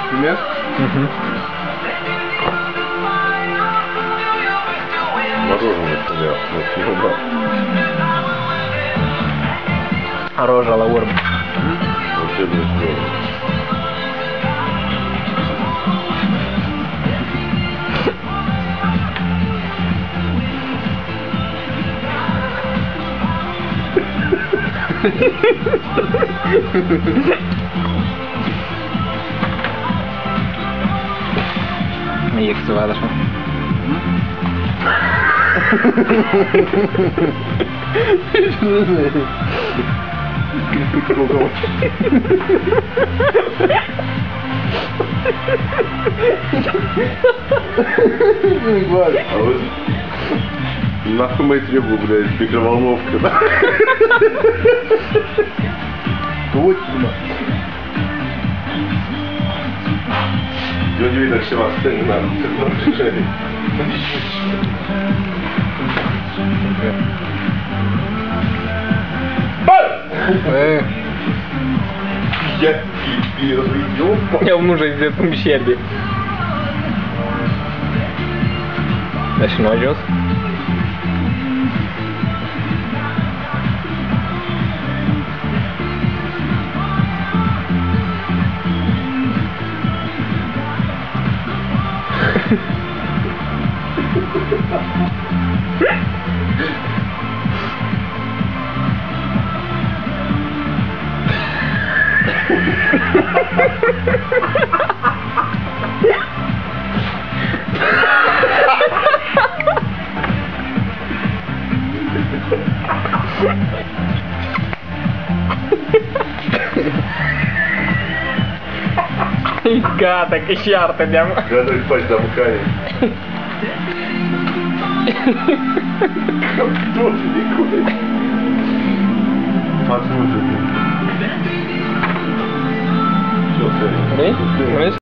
Primesc? Мороженое съел, ну да. Рожа la urmă. Вообще не съел. Miért szóval așa? Auzi? Nахуй mai trebuie, блядь, microvolnovka, da? Точно. Eu не видно, что вас не надо, все равно решили. Я тебе разъебал. Eu nu știu cum șerbe. Dar și noi jos? Gata, că și iartă de-am. Gata, îi faci de mâncare. Cam toți de cule. Faci multe. Ce o să Vrei? Vrei?